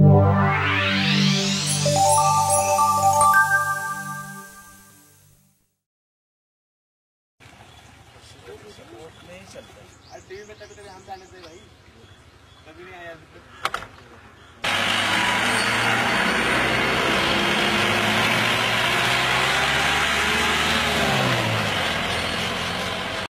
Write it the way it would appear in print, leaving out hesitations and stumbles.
TV में कभी कभी हम जाने थे भाई, कभी नहीं आया।